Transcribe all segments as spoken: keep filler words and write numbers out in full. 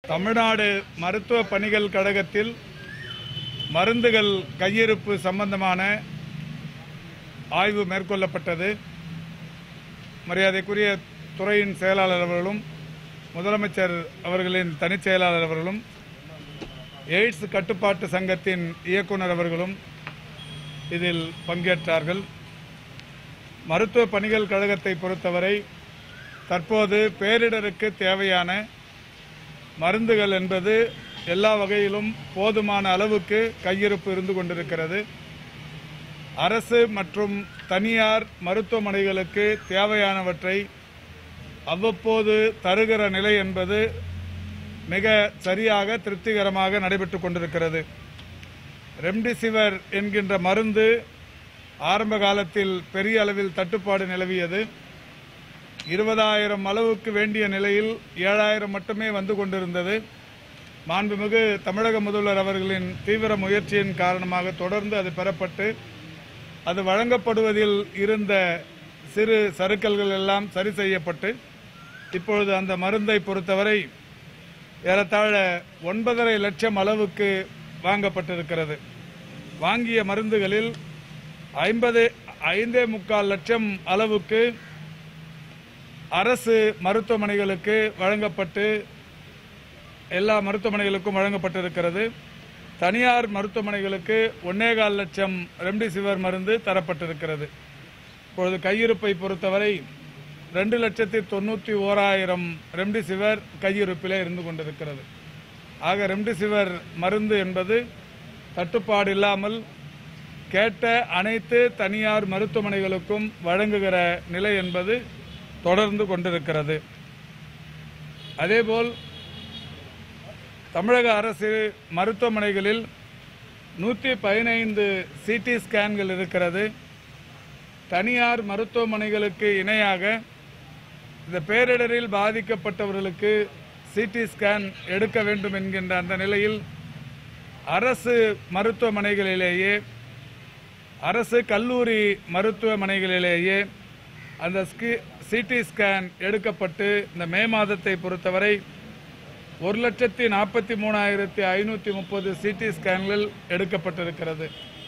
தமிழ்நாடு மருத்துவ பணிகள் கழகத்தில் மருந்துகள் கையிருப்பு சம்பந்தமான ஆய்வு மேற்கொள்ளப்பட்டது. மரியாதைக்குரிய துறையின் செயலாளர் அவர்களும் முதலமைச்சர் அவர்களின் தனிச் செயலாளர் அவர்களும் எய்ட்ஸ் கட்டுப்பாட்டு சங்கத்தின் இயக்குனர் அவர்களும் இதில் பங்கேற்றார்கள். மருத்துவ பணிகள் கழகத்தை பொறுத்தவரை தற்போது பேரிடருக்கு தேவையான மருந்துகள் என்பது எல்லா வகையிலும் போதுமான அளவுக்கு கையிருப்பு இருந்து கொண்டிருக்கிறது. அரசு மற்றும் தனியார் மருத்துவமனைகளுக்கு தேவையானவற்றை அவ்வப்போது தருகிற நிலை என்பது மிக சரியாக திருப்திகரமாக நடைபெற்று கொண்டிருக்கிறது. ரெம்டெசிவிர் என்கின்ற மருந்து ஆரம்ப காலத்தில் பெரிய அளவில் தட்டுப்பாடு நிலவியது. இருபதாயிரம் அளவுக்கு வேண்டிய நிலையில் ஏழாயிரம் மட்டுமே வந்து கொண்டிருந்தது. மாண்புமிகு தமிழக முதல்வர் அவர்களின் தீவிர முயற்சியின் காரணமாக தொடர்ந்து அது பெறப்பட்டு அது வழங்கப்படுவதில் இருந்த சிறு சறுக்கல்கள் எல்லாம் சரி செய்யப்பட்டு இப்பொழுது அந்த மருந்தை பொறுத்தவரை ஏறத்தாழ ஒன்பதரை லட்சம் அளவுக்கு வாங்கப்பட்டிருக்கிறது. வாங்கிய மருந்துகளில் ஐம்பது ஐந்தே முக்கால் லட்சம் அளவுக்கு அரசு மருத்துவமனைகளுக்கு வழங்கப்பட்டு எல்லா மருத்துவமனைகளுக்கும் வழங்கப்பட்டிருக்கிறது. தனியார் மருத்துவமனைகளுக்கு ஒன்னேகால் லட்சம் ரெம்டெசிவிர் மருந்து தரப்பட்டிருக்கிறது. இப்பொழுது கையிருப்பை பொறுத்தவரை ரெண்டு லட்சத்தி தொண்ணூற்றி ஓராயிரம் ரெம்டெசிவிர் கையிருப்பிலே இருந்து கொண்டிருக்கிறது. ஆக ரெம்டெசிவிர் மருந்து என்பது தட்டுப்பாடு இல்லாமல் கேட்ட அனைத்து தனியார் மருத்துவமனைகளுக்கும் வழங்குகிற நிலை என்பது தொடர்ந்து கொண்டிருக்கிறது. அதேபோல் தமிழக அரசு மருத்துவமனைகளில் நூற்றி பதினைந்து சிடி ஸ்கேன்கள் இருக்கிறது. தனியார் மருத்துவமனைகளுக்கு இணையாக இந்த பேரிடரில் பாதிக்கப்பட்டவர்களுக்கு சிடி ஸ்கேன் எடுக்க வேண்டும் என்கின்ற அந்த நிலையில் அரசு மருத்துவமனைகளிலேயே அரசு கல்லூரி மருத்துவமனைகளிலேயே அந்த சிடி ஸ்கேன் எடுக்கப்பட்டு இந்த மே மாதத்தை பொறுத்தவரை ஒரு லட்சத்தி நாற்பத்தி மூணாயிரத்தி ஐநூற்றி முப்பது சிடி ஸ்கேன்கள் எடுக்கப்பட்டிருக்கிறது.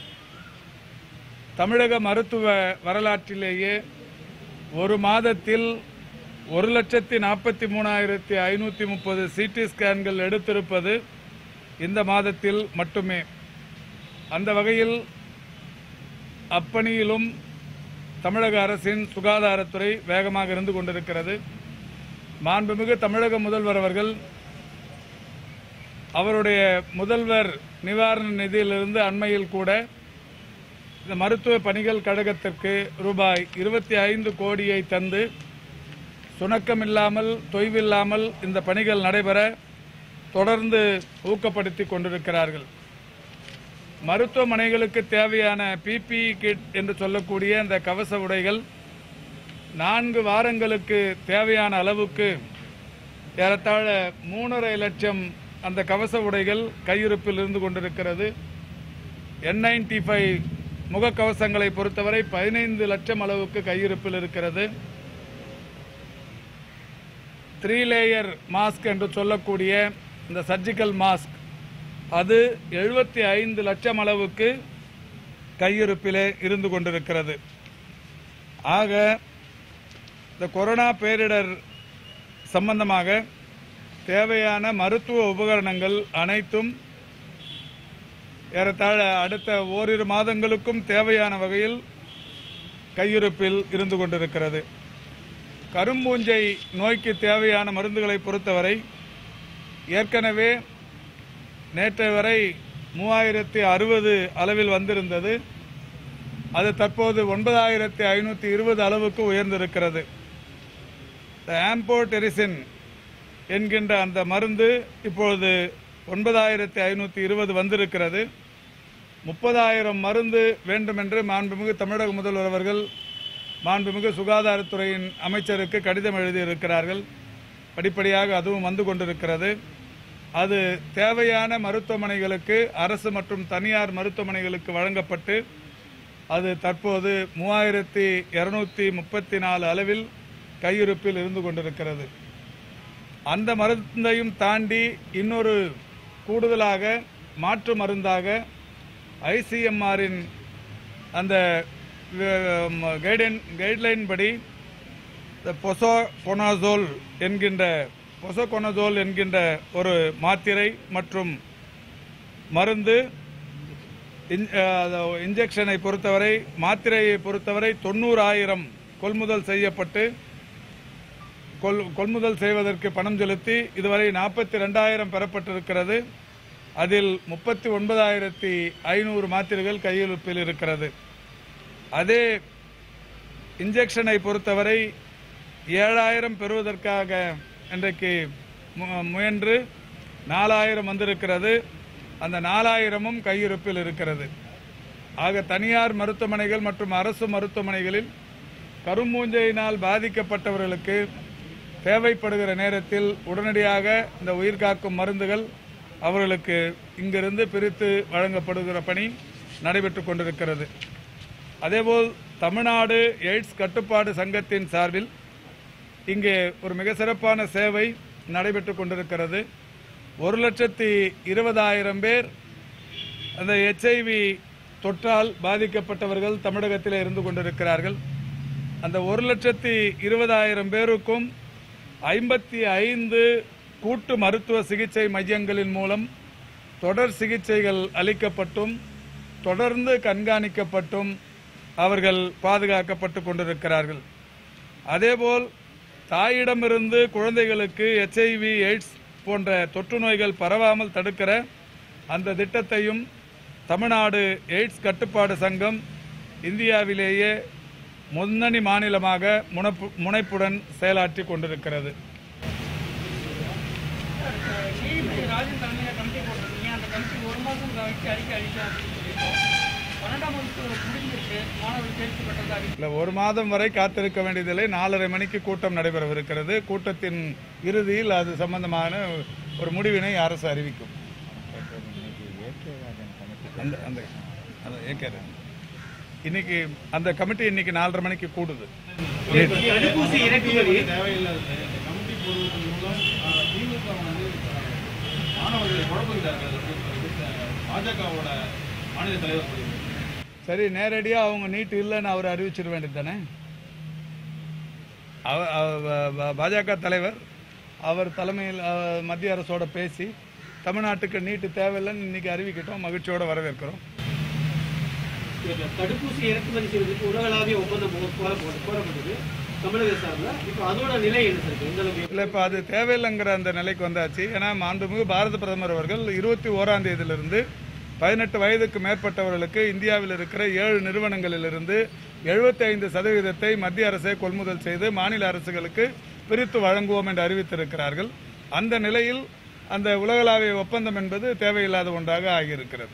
தமிழக மருத்துவ வரலாற்றிலேயே ஒரு மாதத்தில் ஒரு லட்சத்தி நாற்பத்தி மூணாயிரத்தி ஐநூற்றி முப்பது சிடி ஸ்கேன்கள் எடுத்திருப்பது இந்த மாதத்தில் மட்டுமே. அந்த வகையில் அப்பணியிலும் தமிழக அரசின் சுகாதாரத்துறை வேகமாக இருந்து கொண்டிருக்கிறது. மாண்புமிகு தமிழக முதல்வர் அவர்கள் அவருடைய முதல்வர் நிவாரண நிதியிலிருந்து அண்மையில் கூட இந்த மருத்துவ பணிகள் கழகத்திற்கு ரூபாய் இருபத்தி ஐந்து கோடியை தந்து சுணக்கமில்லாமல் தொய்வில்லாமல் இந்த பணிகள் நடைபெற தொடர்ந்து ஊக்கப்படுத்தி கொண்டிருக்கிறார்கள். மருத்துவமனைகளுக்கு தேவையான பிபிஇ கிட் என்று சொல்லக்கூடிய அந்த கவச உடைகள் நான்கு வாரங்களுக்கு தேவையான அளவுக்கு ஏறத்தாழ மூணரை லட்சம் அந்த கவச உடைகள் கையிருப்பில் இருந்து கொண்டிருக்கிறது. என் நைன்டி ஃபைவ் முகக்கவசங்களை பொறுத்தவரை பதினைந்து லட்சம் அளவுக்கு கையிருப்பில் இருக்கிறது. த்ரீ லேயர் மாஸ்க் என்று சொல்லக்கூடிய இந்த சர்ஜிக்கல் மாஸ்க் அது எழுபத்தி ஐந்து லட்சம் அளவுக்கு கையிருப்பிலே இருந்து கொண்டிருக்கிறது. ஆக இந்த கொரோனா பேரிடர் சம்பந்தமாக தேவையான மருத்துவ உபகரணங்கள் அனைத்தும் ஏறத்தாழ அடுத்த ஓரிரு மாதங்களுக்கும் தேவையான வகையில் கையிருப்பில் இருந்து கொண்டிருக்கிறது. கரும்பூஞ்சை நோய்க்கு தேவையான மருந்துகளை பொறுத்தவரை ஏற்கனவே நேற்று வரை மூவாயிரத்தி அறுபது அளவில் வந்திருந்தது. அது தற்போது ஒன்பதாயிரத்தி ஐநூற்றி இருபது அளவுக்கு உயர்ந்திருக்கிறது. ஆம்போடெரிசின் என்கின்ற அந்த மருந்து இப்பொழுது ஒன்பதாயிரத்தி ஐநூற்றி இருபது வந்திருக்கிறது. முப்பதாயிரம் மருந்து வேண்டுமென்று மாண்புமிகு தமிழக முதல்வர் அவர்கள் மாண்புமிகு சுகாதாரத்துறையின் அமைச்சருக்கு கடிதம் எழுதியிருக்கிறார்கள். படிப்படியாக அதுவும் வந்து கொண்டிருக்கிறது. அது தேவையான மருத்துவமனைகளுக்கு அரசு மற்றும் தனியார் மருத்துவமனைகளுக்கு வழங்கப்பட்டு அது தற்போது மூவாயிரத்தி இருநூத்தி முப்பத்தி நாலு அளவில் கையிருப்பில் இருந்து கொண்டிருக்கிறது. அந்த மருந்தையும் தாண்டி இன்னொரு கூடுதலாக மாற்று மருந்தாக ஐசிஎம்ஆரின் அந்த கைடன் கைட்லைன் படி பொசோகொனசோல் என்கின்ற பொசோகொனசோல் என்கின்ற ஒரு மாத்திரை மற்றும் மருந்து இன்ஜெக்ஷனை பொறுத்தவரை மாத்திரையை பொறுத்தவரை தொண்ணூறாயிரம் கொள்முதல் செய்யப்பட்டு கொள்முதல் செய்வதற்கு பணம் செலுத்தி இதுவரை நாற்பத்தி ரெண்டாயிரம் பெறப்பட்டிருக்கிறது. அதில் முப்பத்தி ஒன்பதாயிரத்தி ஐநூறு மாத்திரைகள் கையிருப்பில் இருக்கிறது. அதே இன்ஜெக்ஷனை பொறுத்தவரை ஏழாயிரம் பெறுவதற்காக இன்றைக்கு முயன்று நாலாயிரம் வந்திருக்கிறது. அந்த நாலாயிரமும் கையிருப்பில் இருக்கிறது. ஆக தனியார் மருத்துவமனைகள் மற்றும் அரசு மருத்துவமனைகளில் கரும்பூஞ்சையினால் பாதிக்கப்பட்டவர்களுக்கு தேவைப்படுகிற நேரத்தில் உடனடியாக இந்த உயிர்காக்கும் மருந்துகள் அவர்களுக்கு இங்கிருந்து பிரித்து வழங்கப்படுகிற பணி நடைபெற்று கொண்டிருக்கிறது. அதேபோல் தமிழ்நாடு எய்ட்ஸ் கட்டுப்பாடு சங்கத்தின் சார்பில் இங்கே ஒரு மிக சிறப்பான சேவை நடைபெற்று கொண்டிருக்கிறது. ஒரு லட்சத்தி இருபதாயிரம் பேர் அந்த எச்ஐவி தொற்றால் பாதிக்கப்பட்டவர்கள் தமிழகத்தில் இருந்து கொண்டிருக்கிறார்கள். அந்த ஒரு லட்சத்தி இருபதாயிரம் பேருக்கும் ஐம்பத்தி ஐந்து கூட்டு மருத்துவ சிகிச்சை மையங்களின் மூலம் தொடர் சிகிச்சைகள் அளிக்கப்பட்டும் தொடர்ந்து கண்காணிக்கப்பட்டும் அவர்கள் பாதுகாக்கப்பட்டு கொண்டிருக்கிறார்கள். அதேபோல் தாயிடமிருந்து குழந்தைகளுக்கு எச்ஐவி எய்ட்ஸ் போன்ற தொற்று நோய்கள் பரவாமல் தடுக்கிற அந்த திட்டத்தையும் தமிழ்நாடு எய்ட்ஸ் கட்டுப்பாடு சங்கம் இந்தியாவிலேயே முன்னணி மாநிலமாக முனைப்புடன் செயலாற்றி கொண்டிருக்கிறது. ஒரு மாதம் வரை காத்திருக்க வேண்டியதில்லை. நாலரை மணிக்கு கூட்டம் நடைபெறவிருக்கிறது. கூட்டத்தின் இறுதியில் அது சம்பந்தமான ஒரு முடிவினை அரசு அறிவிக்கும். இன்னைக்கு அந்த கமிட்டி இன்னைக்கு நாலரை மணிக்கு கூடுது. சரி, நேரடியா அவங்க நீட் இல்லைன்னு அவர் அறிவிச்சிட வேண்டியது தானே. பாஜக தலைவர் அவர் தலைமையில் மத்திய அரசோட பேசி தமிழ்நாட்டுக்கு நீட்டு தேவையில்லைன்னு இன்னைக்கு அறிவிக்கட்டும். மகிழ்ச்சியோட வரவேற்கிறோம். தடுப்பூசி இறக்குமதி செய்வதற்கு உலகளாவிய ஒப்பந்தம் கோரப்பட்டது தமிழக சார்பில். இப்போ அதோட நிலை என்ன? இல்லை, இப்போ அது தேவையில்லைங்கிற அந்த நிலைக்கு வந்தாச்சு. ஏன்னா மாண்புமிகு பாரத பிரதமர் அவர்கள் இருபத்தி ஓராம் தேதியிலிருந்து பதினெட்டு வயதுக்கு மேற்பட்டவர்களுக்கு இந்தியாவில் இருக்கிற ஏழு நிறுவனங்களிலிருந்து எழுபத்தி ஐந்து சதவீதத்தை மத்திய அரசே கொள்முதல் செய்து மாநில அரசுகளுக்கு பிரித்து வழங்குவோம் என்று அறிவித்திருக்கிறார்கள். அந்த நிலையில் அந்த உலகளாவிய ஒப்பந்தம் என்பது தேவையில்லாத ஒன்றாக ஆகியிருக்கிறது.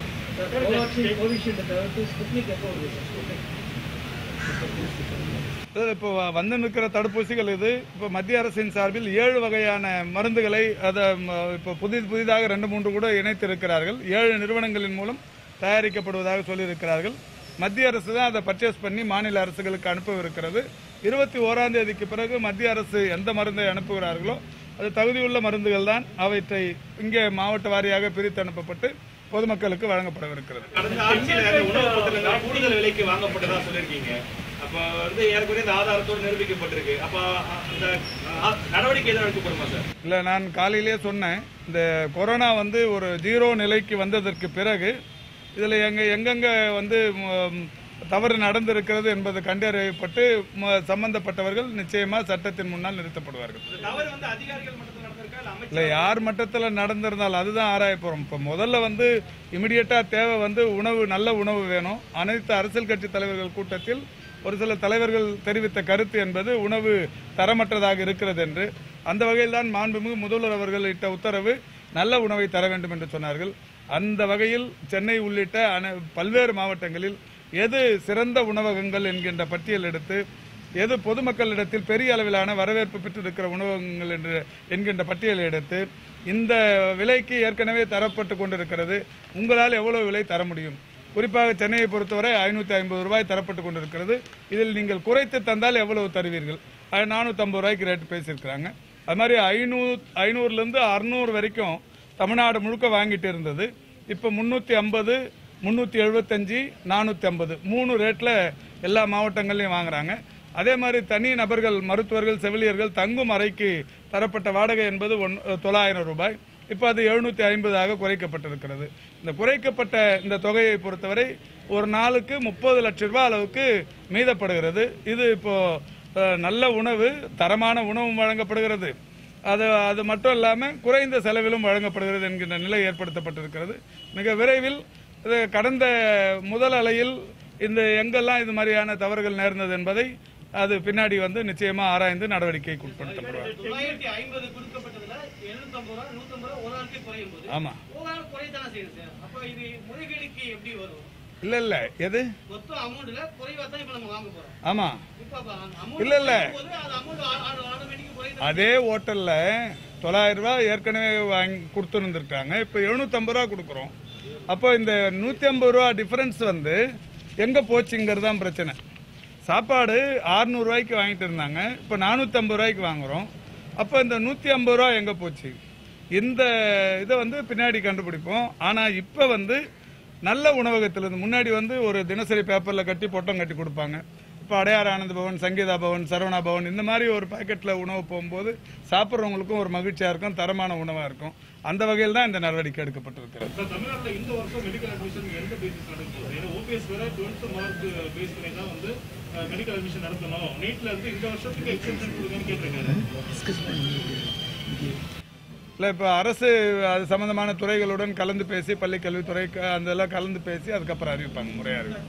இப்போ வந்து நிற்கிற தடுப்பூசிகள் இது. இப்போ மத்திய அரசின் சார்பில் ஏழு வகையான மருந்துகளை அதை இப்போ புதி புதிதாக ரெண்டு மூன்று கூட இணைத்திருக்கிறார்கள். ஏழு நிறுவனங்களின் மூலம் தயாரிக்கப்படுவதாக சொல்லியிருக்கிறார்கள். மத்திய அரசு தான் அதை பர்ச்சேஸ் பண்ணி மாநில அரசுகளுக்கு அனுப்பவிருக்கிறது. இருபத்தி ஓராம் தேதிக்கு பிறகு மத்திய அரசு எந்த மருந்தை அனுப்புகிறார்களோ அது தகுதியுள்ள மருந்துகள் தான். அவற்றை இங்கே மாவட்ட வாரியாக பிரித்து அனுப்பப்பட்டு பொதுமக்களுக்கு வழங்கப்படவிருக்கிறது. கூடுதல் விலைக்கு வாங்கப்பட்டதா சொல்லியிருக்கீங்க. அப்ப வந்து ஏற்கனவே இந்த ஆதாரத்தோடு நிரூபிக்கப்பட்டிருக்கு. அப்ப அந்த நடவடிக்கை எதாவது எடுக்கப்படுமா சார்? இல்லை, நான் காலையிலேயே சொன்னேன். இந்த கொரோனா வந்து ஒரு ஜீரோ நிலைக்கு வந்ததற்கு பிறகு இதில் எங்க எங்கெங்க வந்து தவறு நடந்திருக்கிறது என்பது கண்டறியப்பட்டு சம்பந்தப்பட்டவர்கள் நிச்சயமா சட்டத்தின் முன்னால் நிறுத்தப்படுவார்கள். இல்லை, யார் மட்டத்தில் நடந்திருந்தால் அதுதான் ஆராய போறோம். இப்போ முதல்ல வந்து இமிடியேட்டா தேவை வந்து உணவு, நல்ல உணவு வேணும். அனைத்து அரசியல் கட்சி தலைவர்கள் கூட்டத்தில் ஒரு சில தலைவர்கள் தெரிவித்த கருத்து என்பது உணவு தரமற்றதாக இருக்கிறது என்று. அந்த வகையில் தான் மாண்புமிகு முதல்வர் அவர்கள் இட்ட உத்தரவு நல்ல உணவை தர வேண்டும் என்று சொன்னார்கள். அந்த வகையில் சென்னை உள்ளிட்ட பல்வேறு மாவட்டங்களில் எது சிறந்த உணவகங்கள் என்கின்ற பட்டியல் எடுத்து எது பொதுமக்களிடத்தில் பெரிய அளவிலான வரவேற்பு பெற்றிருக்கிற உணவகங்கள் என்று என்கின்ற பட்டியலை எடுத்து இந்த விலைக்கு ஏற்கனவே தரப்பட்டு கொண்டிருக்கிறது, உங்களால் எவ்வளவு விலை தர முடியும், குறிப்பாக சென்னையை பொறுத்தவரை ஐநூற்றி ஐம்பது ரூபாய் தரப்பட்டு கொண்டிருக்கிறது, இதில் நீங்கள் குறைத்து தந்தால் எவ்வளவு தருவீர்கள், நானூற்றி ஐம்பது ரூபாய்க்கு ரேட்டு பேசியிருக்கிறாங்க. அது மாதிரி ஐநூறு ஐநூறுலேருந்து அறுநூறு வரைக்கும் தமிழ்நாடு முழுக்க வாங்கிட்டு இருந்தது. இப்போ முந்நூற்றி ஐம்பது முந்நூற்றி எழுபத்தஞ்சி நானூற்றி ஐம்பது மூணு ரேட்டில் எல்லா மாவட்டங்கள்லையும் வாங்குறாங்க. அதே மாதிரி தனி நபர்கள் மருத்துவர்கள் செவிலியர்கள் தங்கும் அறைக்கு தரப்பட்ட வாடகை என்பது ஒன் தொள்ளாயிரம் ரூபாய் இப்போ அது எழுநூற்றி ஐம்பதாக குறைக்கப்பட்டிருக்கிறது. இந்த குறைக்கப்பட்ட இந்த தொகையை பொறுத்தவரை ஒரு நாளுக்கு முப்பது லட்சம் ரூபாய் அளவுக்கு மீதப்படுகிறது. இது இப்போ நல்ல உணவு, தரமான உணவும் வழங்கப்படுகிறது. அது அது மட்டும் இல்லாமல் குறைந்த செலவிலும் வழங்கப்படுகிறது என்கின்ற நிலை ஏற்படுத்தப்பட்டிருக்கிறது. மிக விரைவில் இது கடந்த முதல் அலையில் இந்த எங்கெல்லாம் இது மாதிரியான தவறுகள் நேர்ந்தது என்பதை அது பின்னாடி வந்து நிச்சயமா ஆராய்ந்து நடவடிக்கைக்கு உட்படுத்தப்படுவார். ஆமா இல்ல இல்ல எது ஆமா இல்ல இல்ல அதே ஹோட்டல்ல தொள்ளாயிரம் ரூபாய் ஏற்கனவே வாங்கி கொடுத்துருந்துருக்காங்க. இப்ப எழுநூத்தி ஐம்பது ரூபா கொடுக்குறோம். அப்போ இந்த நூத்தி ஐம்பது ரூபா டிஃபரன்ஸ் வந்து எங்க போச்சுங்கிறது தான் பிரச்சனை. சாப்பாடு அறுநூறு ரூபாய்க்கு வாங்கிட்டு இருந்தாங்க, இப்போ நானூற்றி ஐம்பது ரூபாய்க்கு வாங்குறோம். அப்போ இந்த நூற்றி ஐம்பது ரூபா எங்கே போச்சு? இந்த இதை வந்து பின்னாடி கண்டுபிடிப்போம். ஆனால் இப்போ வந்து நல்ல உணவகத்திலிருந்து முன்னாடி வந்து ஒரு தினசரி பேப்பரில் கட்டி பொட்டம் கட்டி கொடுப்பாங்க. இப்போ அடையார் ஆனந்த பவன், சங்கீதா பவன், சரவணா பவன் இந்த மாதிரி ஒரு பாக்கெட்டில் உணவு போகும்போது சாப்பிட்றவங்களுக்கும் ஒரு மகிழ்ச்சியாக இருக்கும், தரமான உணவாக இருக்கும். அந்த வகையில் தான் இந்த நடவடிக்கை எடுக்கப்பட்டிருக்கிறது. தமிழ்நாட்டில் இந்த வருஷம் மெடிக்கல் அட்மிஷன் எந்த பேசிஸ் நடக்கும்? ஏன்னா ஓபிஎஸ் வேற டுவெல்த் மார்க் பேஸ் பண்ணி தான் வந்து மெடிக்கல் அட்மிஷன் நடத்தணும். நீட்ல இருந்து இந்த வருஷத்துக்கு எக்ஸெப்ஷன் கொடுங்கன்னு கேட்டிருக்காரு. இல்லை, இப்போ அரசு அது சம்பந்தமான துறைகளுடன் கலந்து பேசி பள்ளி கல்வித்துறை அதெல்லாம் கலந்து பேசி அதுக்கப்புறம் அறிவிப்பாங்க. முறையாக இருக்கும்.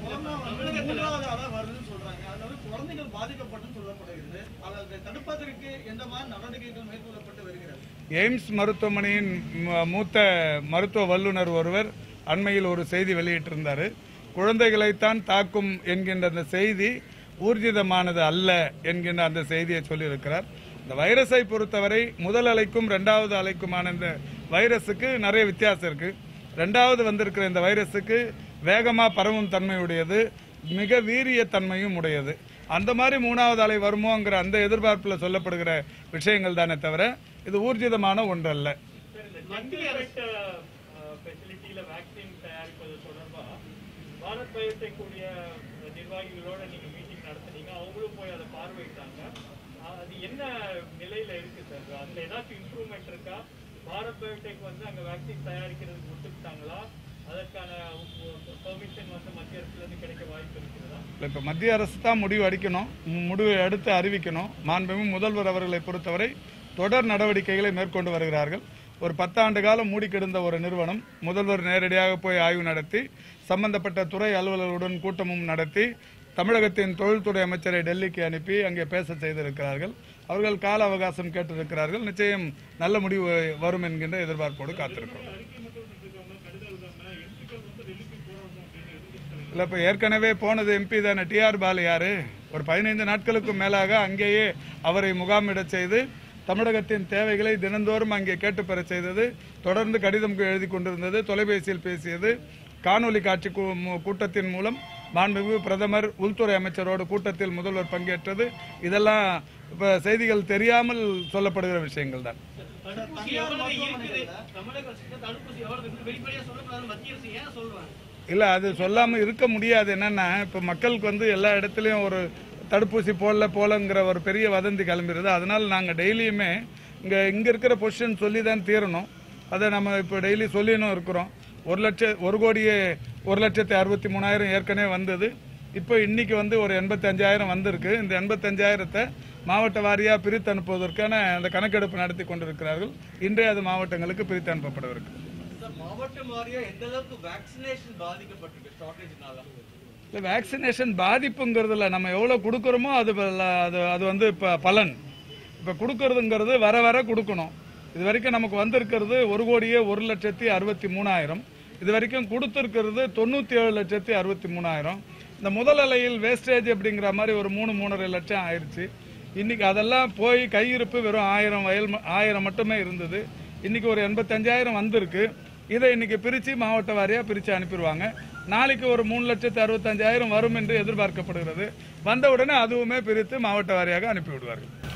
எய்ம்ஸ் மருத்துவமனையின் மூத்த மருத்துவ வல்லுநர் ஒருவர் அண்மையில் ஒரு செய்தி வெளியிட்டிருந்தார். குழந்தைகளைத்தான் தாக்கும் என்கின்ற அந்த செய்தி ஊர்ஜிதமானது அல்ல என்கின்ற அந்த செய்தியை சொல்லியிருக்கிறார். இந்த வைரஸை பொறுத்தவரை முதல் அலைக்கும் ரெண்டாவது அலைக்குமான இந்த வைரஸுக்கு நிறைய வித்தியாசம் இருக்கு. ரெண்டாவது வந்திருக்கிற இந்த வைரஸுக்கு வேகமாக பரவும் தன்மையுடையது, மிக வீரிய தன்மையும் உடையது. அந்த மாதிரி மூணாவது அலை வருமோங்கிற அந்த எதிர்பார்ப்பில் சொல்லப்படுகிற விஷயங்கள் தானே தவிர இது ஊர்ஜிதமான ஒன்று அல்ல. பாரத் பயோடெக் உடைய நிர்வாகிகளோட நீங்க மீட்டிங் நடத்துனீங்க, அவங்களும் போய் அதை பார்வையிட்டாங்க. அது என்ன நிலையில இருக்கு சார்? அதுல ஏதாச்சும் இம்ப்ரூவ்மெண்ட் இருக்கா? பாரத் பயோடெக் வந்து அங்க வேக்சின் தயாரிக்கிறதுக்கு ஒத்துக்கிட்டாங்களா? அதற்கான பெர்மிஷன் வந்து மத்திய அரசுல இருந்து கிடைக்க வாய்ப்பு இருக்கிறதா? இப்ப மத்திய அரசு தான் முடிவு அடிக்கணும், முடிவு எடுத்து அறிவிக்கணும். மாண்புமிகு முதல்வர் அவர்களை பொறுத்தவரை தொடர் நடவடிக்கைகளை மேற்கொண்டு வருகிறார்கள். ஒரு பத்தாண்டு காலம் மூடி கிடந்த ஒரு நிறுவனம் முதல்வர் நேரடியாக போய் ஆய்வு நடத்தி சம்பந்தப்பட்ட துறை அலுவலர்களுடன் கூட்டமும் நடத்தி தமிழகத்தின் தொழில்துறை அமைச்சரை டெல்லிக்கு அனுப்பி அங்கே பேச செய்திருக்கிறார்கள். அவர்கள் கால அவகாசம் கேட்டிருக்கிறார்கள். நிச்சயம் நல்ல முடிவு வரும் என்கின்ற எதிர்பார்ப்போடு காத்திருக்கிறோம். இல்லை, இப்போ ஏற்கனவே போனது எம்பி தானே, டி ஆர் பாலு யாரு? ஒரு பதினைந்து நாட்களுக்கும் மேலாக அங்கேயே அவரை முகாமிட செய்து தமிழகத்தின் தேவைகளை தினந்தோறும் அங்கே கேட்டு பெற செய்தது. தொடர்ந்து கடிதம் எழுதி கொண்டிருந்தது, தொலைபேசியில் பேசியது, காணொலி காட்சி கூட்டத்தின் மூலம் மாண்புமிகு பிரதமர் உள்துறை அமைச்சரோடு கூட்டத்தில் முதல்வர் பங்கேற்றது. இதெல்லாம் இப்ப செய்திகள் தெரியாமல் சொல்லப்படுகிற விஷயங்கள் தான். இல்ல, அது சொல்லாம இருக்க முடியாது. என்னன்னா இப்ப மக்களுக்கு வந்து எல்லா இடத்துலயும் ஒரு தடுப்பூசி போடல போலங்கிற ஒரு பெரிய வதந்தி கிளம்பிடுது. அதனால நாங்க டெய்லியுமே இங்க இங்க இருக்கிற பொசிஷன் சொல்லி தான் தீரணும். அதை நம்ம இப்போ டெய்லி சொல்லினும் இருக்கிறோம். ஒரு லட்சம் ஒரு கோடியே ஒரு லட்சத்தி அறுபத்தி மூணாயிரம் ஏற்கனவே வந்தது. இப்போ இன்னைக்கு வந்து ஒரு எண்பத்தி அஞ்சாயிரம் வந்திருக்கு. இந்த எண்பத்தி அஞ்சாயிரத்தை மாவட்ட வாரியாக பிரித்து அனுப்புவதற்கான அந்த கணக்கெடுப்பு நடத்தி கொண்டிருக்கிறார்கள். இன்றைய அது மாவட்டங்களுக்கு பிரித்து அனுப்பப்படவிருக்கு. இல்லை, வேக்சினேஷன் பாதிப்புங்கிறதுல நம்ம எவ்வளோ கொடுக்குறோமோ அது அது அது வந்து இப்போ பலன். இப்போ கொடுக்கறதுங்கிறது வர வர கொடுக்கணும். இது வரைக்கும் நமக்கு வந்திருக்கிறது ஒரு கோடியே ஒரு லட்சத்தி அறுபத்தி மூணாயிரம். இது வரைக்கும் கொடுத்துருக்கிறது தொண்ணூற்றி ஏழு லட்சத்தி அறுபத்தி மூணாயிரம். இந்த முதல் அலையில் வேஸ்டேஜ் அப்படிங்கிற மாதிரி ஒரு மூணு மூணரை லட்சம் ஆயிடுச்சு. இன்னைக்கு அதெல்லாம் போய் கையிருப்பு வெறும் ஆயிரம் வயல் ஆயிரம் மட்டுமே இருந்தது. இன்னைக்கு ஒரு எண்பத்தஞ்சாயிரம் வந்திருக்கு. இதை இன்னைக்கு பிரித்து மாவட்ட வாரியாக பிரித்து அனுப்பிடுவாங்க. நாளைக்கு ஒரு மூணு லட்சத்து அறுபத்தஞ்சாயிரம் வரும் என்று எதிர்பார்க்கப்படுகிறது. வந்த உடனே அதுவுமே பிரித்து மாவட்ட வாரியாக அனுப்பிவிடுவார்கள்.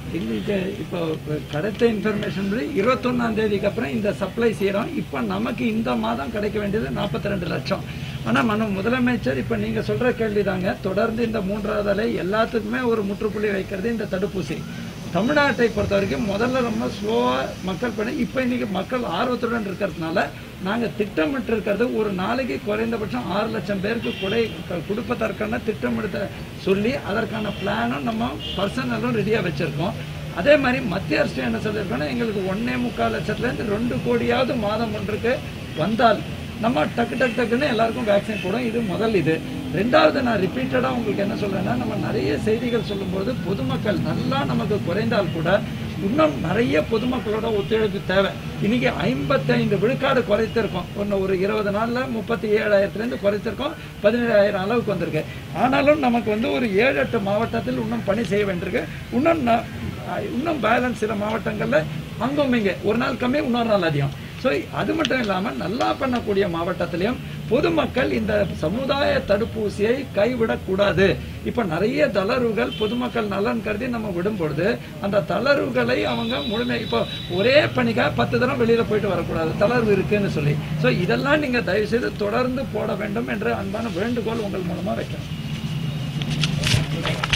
எங்களுக்கு இப்போ கிடைத்த இன்ஃபர்மேஷன் படி இருபத்தொன்னாம் தேதிக்கு அப்புறம் இந்த சப்ளை செய்கிறோம். இப்போ நமக்கு இந்த மாதம் கிடைக்க வேண்டியது நாற்பத்தி ரெண்டு லட்சம். ஆனால் மன முதலமைச்சர் இப்போ நீங்கள் சொல்கிற கேள்வி தாங்க, தொடர்ந்து இந்த மூன்றாவது அலை எல்லாத்துக்குமே ஒரு முற்றுப்புள்ளி வைக்கிறது இந்த தடுப்பூசி. தமிழ்நாட்டை பொறுத்த வரைக்கும் முதல்ல ரொம்ப ஸ்லோவாக மக்கள் பண்ணி இப்போ இன்றைக்கி மக்கள் ஆர்வத்துடன் இருக்கிறதுனால நாங்கள் திட்டமிட்டு இருக்கிறது ஒரு நாளைக்கு குறைந்தபட்சம் ஆறு லட்சம் பேருக்கு கொடை கொடுப்பதற்கான திட்டமிடுத்த சொல்லி அதற்கான பிளானும் நம்ம பர்சனலும் ரெடியாக வச்சுருக்கோம். அதே மாதிரி மத்திய அரசு என்ன சொல்லியிருக்கோன்னா எங்களுக்கு ஒன்றே முக்கால் லட்சத்துலேருந்து ரெண்டு கோடியாவது மாதம் ஒன்றுக்கு வந்தால் நம்ம டக்கு டக்கு டக்குன்னு எல்லாருக்கும் வேக்சின் போடும். இது முதல். இது ரெண்டாவது, நான் ரிப்பீட்டடாக உங்களுக்கு என்ன சொல்கிறேன்னா, நம்ம நிறைய செய்திகள் சொல்லும்போது பொதுமக்கள் நல்லா நமக்கு குறைந்தால் கூட இன்னும் நிறைய பொதுமக்களோட ஒத்துழைப்பு தேவை. இன்றைக்கி ஐம்பத்தைந்து விழுக்காடு குறைத்திருக்கோம். ஒன்று ஒரு இருபது நாளில் முப்பத்தி ஏழாயிரத்துலேருந்து குறைத்திருக்கோம், பதினேழாயிரம் அளவுக்கு வந்திருக்கு. ஆனாலும் நமக்கு வந்து ஒரு ஏழு எட்டு மாவட்டத்தில் இன்னும் பணி செய்ய வேண்டியிருக்கு. இன்னும் இன்னும் பேலன்ஸ் சில மாவட்டங்களில் அங்கும் இங்கே ஒரு நாள் கம்மி இன்னொரு நாள் அதிகம். ஸோ அது மட்டும் இல்லாமல் நல்லா பண்ணக்கூடிய மாவட்டத்திலையும் பொதுமக்கள் இந்த சமுதாய தடுப்பூசியை கைவிடக்கூடாது. இப்போ நிறைய தளர்வுகள் பொதுமக்கள் நலன் கருதி நம்ம விடும்பொழுது அந்த தளர்வுகளை அவங்க முழுமை இப்போ ஒரே பணிக்காக பத்து தரம் வெளியில் போயிட்டு வரக்கூடாது, தளர்வு இருக்குன்னு சொல்லி. ஸோ இதெல்லாம் நீங்கள் தயவுசெய்து தொடர்ந்து போட வேண்டும் என்ற அன்பான வேண்டுகோள் உங்கள் மூலமாக வைக்கிறேன்.